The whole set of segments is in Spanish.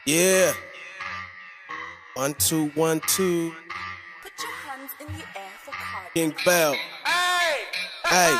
Yeah. 1, 2, 1, 2. Put your hands in the air for Cardi. King Bell. Hey.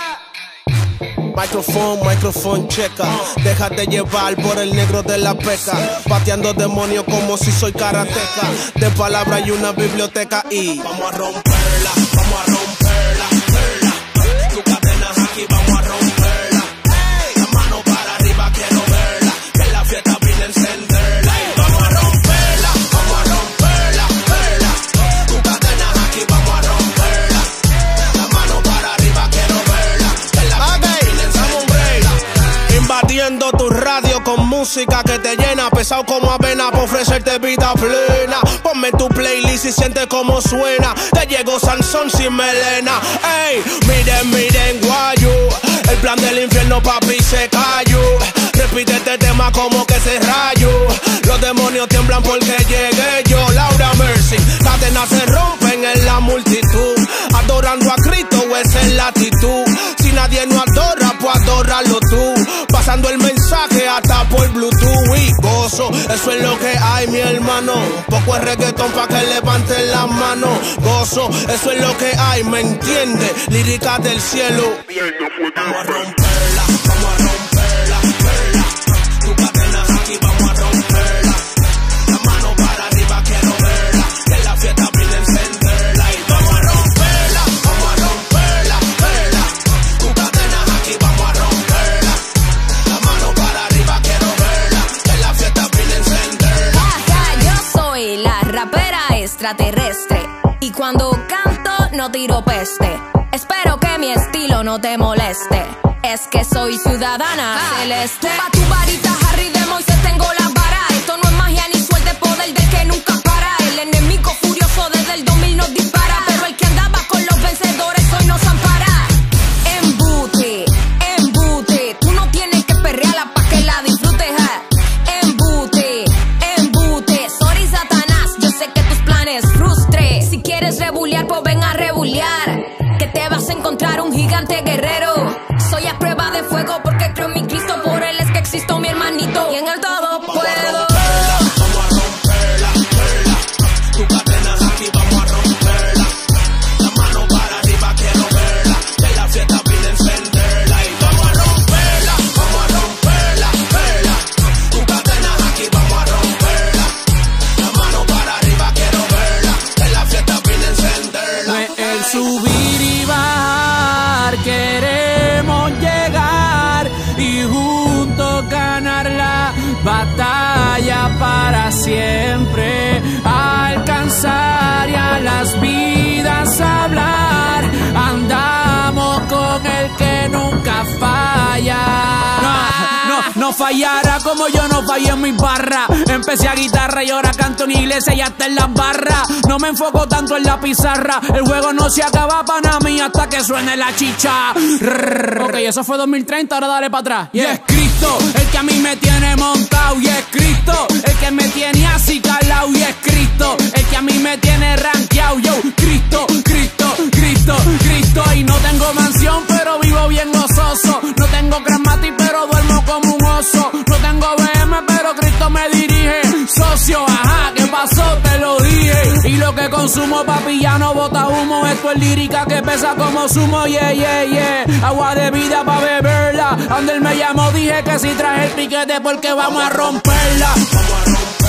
Microphone checa. Déjate llevar por el negro de la peca. Pateando demonios como si soy karateca. De palabras y una biblioteca y vamos a romperla, vamos a romperla, perla. Tu cadena aquí, vamos a romperla. La mano para arriba, quiero verla. Que la fiesta vine a encenderla. Y vamos a romperla, vamos a romperla, perla. Tu cadena aquí, vamos a romperla. La mano para arriba, quiero verla. Que la fiesta vine a encenderla. Invadiendo tu radio con música que te llena, pesado como avena para ofrecerte vida plena. Ponme tu playlist y siente como suena. Te llegó Sansón sin melena. Ey, miren, miren, guayu. El plan del infierno, papi, se cayó. Repite este tema como que se rayó. Los demonios tiemblan porque llegué yo. Laura Mercy, cadenas se rompen en la multitud. Adorando a Cristo, esa es la actitud. Si nadie nos adora, pues adóralo tú. Pasando el mensaje hasta por Bluetooth y gozo. Eso es lo que hay, mi hermano. Un poco de reggaetón pa' que levanten las manos. Gozo, eso es lo que hay, ¿me entiende? Lírica del cielo. Vamos a romperla, vamos a romperla, perla. Tu cadena aquí, vamos a romperla. La mano para arriba, quiero verla. Que la fiesta vine a encenderla. Y vamos a romperla, vamos a romperla, perla. Tu cadena aquí, vamos a romperla. La mano para arriba, quiero verla. Que la fiesta vine a encenderla. Yo soy la rapera extraterrestre. Y cuando canto no tiro peste. Espero que mi estilo no te moleste. Es que soy ciudadana celeste. Pa' tu varita Harry de Moisés tengo la vara. Esto no es magia ni suerte, poder del que nunca para. El enemigo furioso desde el 2000 nos dispara. Pero el que andaba con los vencedores hoy nos ampara. Embute, embute. Tú no tienes que perrearla pa' que la disfrutes. Embute, embute. Sorry Satanás, yo sé que tus planes frustre. Si quieres rebuliar, pues ven a rebuliar. Que te vas a encontrar un gigante guerrero. Soy a prueba de fuego porque creo en mi Cristo. Por él es que existo mi hermanito. Y en el todo puedo. Vamos a romperla, perla. Tu cadena aquí, vamos a romperla. La mano para arriba, quiero verla. Que la fiesta vine a encenderla. Y vamos a romperla, perla. Tu cadena aquí, vamos a romperla. La mano para arriba, quiero verla. Que la fiesta vine a encenderla. No es el subir y bajar, queremos llegar y juntos ganar la batalla para siempre, alcanzar y a las vidas hablar. Andamos con el que nunca falla. No fallará como yo no fallé en mis barras. Empecé a guitarra y ahora canto en iglesia y hasta en las barras. No me enfoco tanto en la pizarra. El juego no se acaba para mí hasta que suene la chicha. Ok, eso fue 2030, ahora dale para atrás. Y es Cristo el que a mí me tiene montado. Y es Cristo el que me tiene así calado. Y es Cristo el que a mí me tiene rankeado. Yo, Cristo, Cristo, Cristo, Cristo. Y no tengo mansión, pero vivo bien gozoso. No tengo Grammatic, pero duermo como un oso. No tengo BM, pero Cristo me dirige. Socio, ajá, ¿qué pasó? Te lo dije. Y lo que consumo, papi, ya no bota humo. Esto es lírica que pesa como sumo. Yeah, yeah, yeah. Agua de vida pa' beberla. Donde él me llamó dije que si traje el piquete porque vamos a romperla. Vamos a romperla.